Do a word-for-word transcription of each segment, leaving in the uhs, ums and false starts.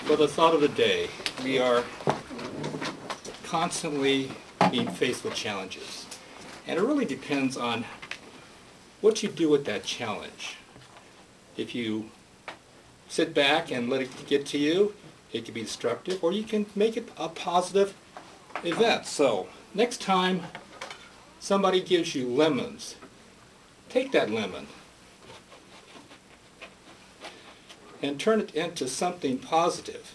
Well, the thought of the day, we are constantly being faced with challenges. And it really depends on what you do with that challenge. If you sit back and let it get to you, it can be destructive, or you can make it a positive event. So, next time somebody gives you lemons, take that lemon and turn it into something positive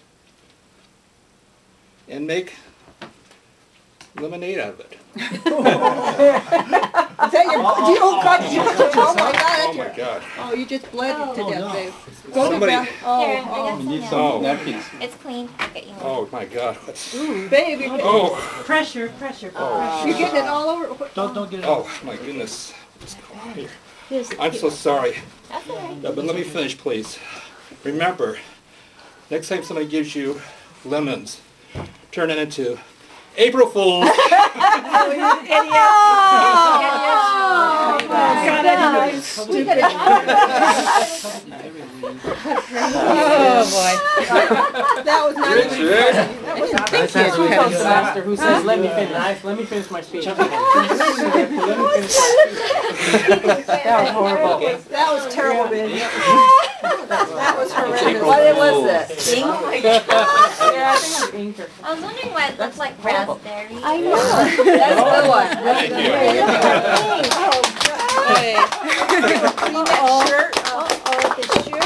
and make lemonade out of it. Is that your, oh, oh, God, did you, oh my God. Oh my God. Oh, you just bled Oh, it to oh, death, no. babe. Go Somebody- to bath. Oh, Here, I got oh. some need now. some Oh. napkins. It's clean. I'll get you one. Oh my God. What's, Ooh, babe, you're, oh, Pressure, pressure, Oh. you're getting it all over. What- Don't, don't get it. oh my goodness. What's going on here? Here's- I'm so sorry. That's all right. No, but let me finish, please. Remember, next time somebody gives you lemons, turn it into April Fools. Oh, God, that's stupid. Oh, boy. That was not even Richard. That wasn't That's thinking. who tells the master who says, let me finish, let me finish my speech. Let me finish my speech. That was horrible. That was terrible, baby. That was horrendous. What was it? Ink? Yeah, I think I'm inker. I was wondering why it looks like raspberry. I know. That's a good one. Thank you. Oh, God. Clean that shirt. Oh, oh, the shirt.